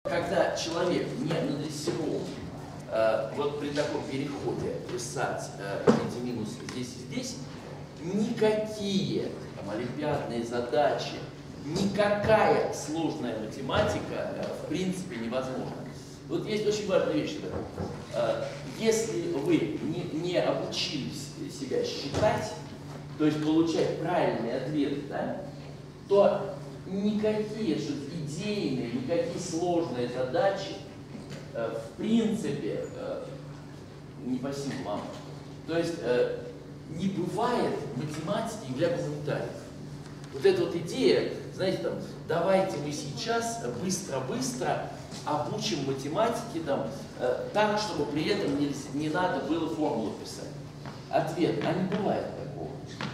когда человек не надрессирован, вот при таком переходе писать эти минусы здесь и здесь, никакие там, олимпиадные задачи, никакая сложная математика в принципе невозможна. Вот есть очень важная вещь. Если вы не обучились себя считать, то есть получать правильный ответ, да, то никакие идейные, никакие сложные задачи в принципе не по силам вам. То есть не бывает математики для гуманитариев. Вот эта вот идея, знаете, там, давайте мы сейчас быстро-быстро обучим математике там, так, чтобы при этом не надо было формулу писать. Ответ, а не бывает такого.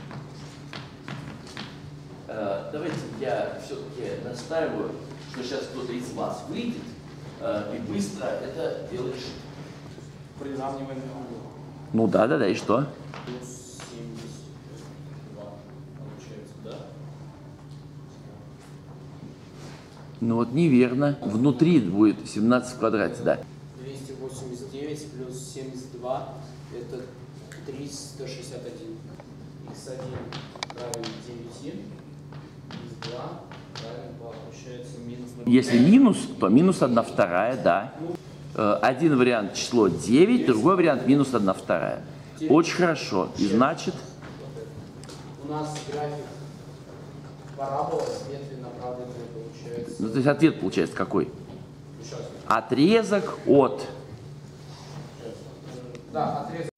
Давайте я все-таки настаиваю, что сейчас кто-то из вас выйдет и быстро это дело решит. Приравниваем угол. Ну да, и что? Плюс 72 получается, да? Ну вот неверно. Внутри будет 17 в квадрате, да. 289 плюс 72 это 361. X1 равен 9. X2 равен, получается, минус 0. Если минус, то минус 1/2, да. Один вариант число 9, другой вариант минус 1/2. Очень хорошо. И значит? У нас график параболы с ветви направленной получается. Ну, то есть ответ получается какой? Сейчас. Отрезок от. Да, отрезок.